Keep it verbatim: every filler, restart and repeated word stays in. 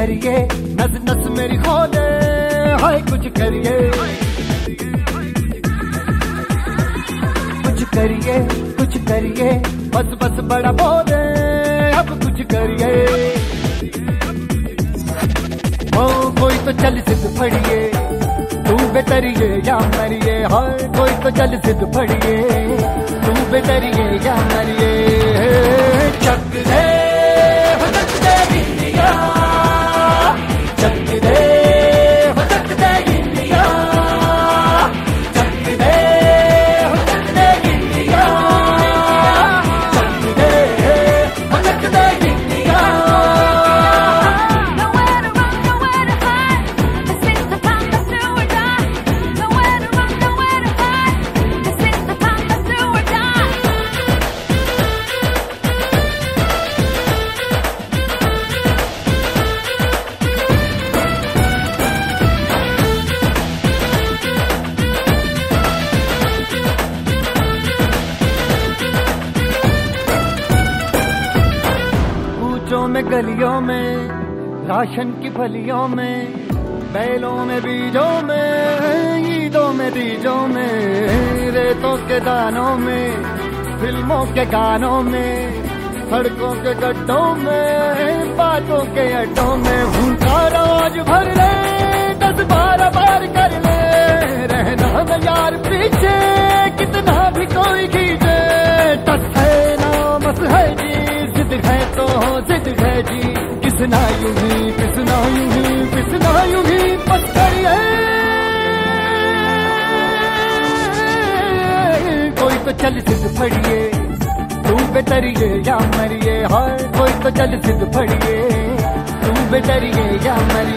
करिए, नस नस मेरी खोले, हाय कुछ करिए, कुछ करिए, कुछ करिए, बस बस बड़ा बोले, अब कुछ करिए। ओ कोई तो चल सिद्ध फड़िए, तू बेतरिए या मरिए, हाय कोई तो चल सिद्ध फड़िए, तू बेतरिए या मरिए। चक दे चक दे इंडिया, चक दे चक दे इंडिया, चक दे चक दे इंडिया, चक दे चक दे India. Nowhere to run, nowhere to hide. This is the time to do or die. Nowhere to run, nowhere to hide. This is the time to do or die. कूचों में गलियों में, राशन की फलियों में, बैलों में बीजों में, ईदों में बीजों में, रेतों के दानों में, फिल्मों के गानों में, सड़कों के गड्ढों में, बातों के अड्डों में, भूखा रोज भर ले, दस बारह बार कर ले, रहना न यार पीछे, कितना भी कोई खींचे, टस है ना मस है जी, जिद है तो जिद है जी, किसना यूं ही पिसना यूं ही पिसना यूं ही पत्थर है। कोई तो चल सिद्ध फड़िए, तू बेतरिए या मरिए, हाय कोई तो चल सिद्ध फड़िए, तू बेतरिए या मरिए।